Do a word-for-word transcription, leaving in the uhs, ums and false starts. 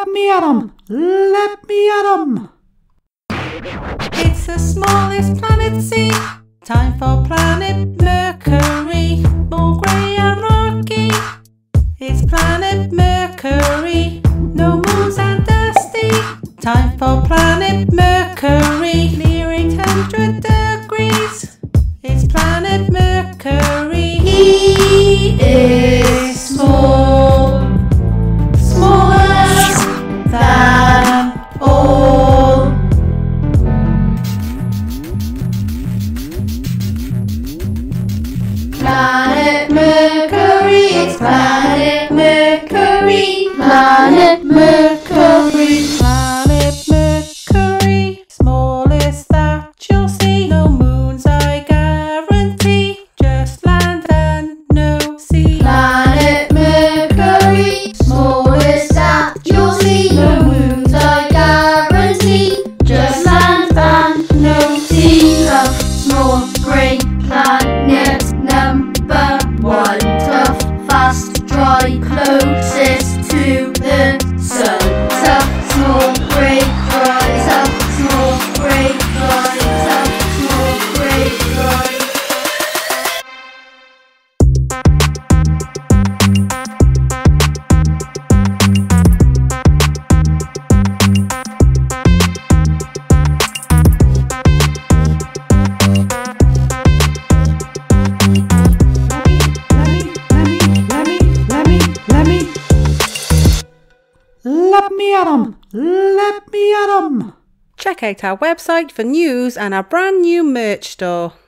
Let me at 'em! Let me at 'em! It's the smallest planet seen. Time for Planet Mercury. More grey and rocky. It's Planet Mercury. No moons and dusty. Time for Planet Mercury. Near eight hundred degrees. It's Planet Mercury. He is small, smaller than all. Planet Mercury, it's Planet Mercury. Planet Mercury. Planet Mercury, smallest that you'll see. No moons, I guarantee. Just land and no sea. Planet Mercury, smallest that you'll see. No moons, I guarantee. Just land and no sea. Tough, small, grey planet. Number one, tough, fast, dry, closest to the sun. Tough, small, grey, dry. Tough, small, grey, dry. Tough, small, grey, dry. Let me at 'em! Let me at 'em! Check out our website for news and our brand new merch store.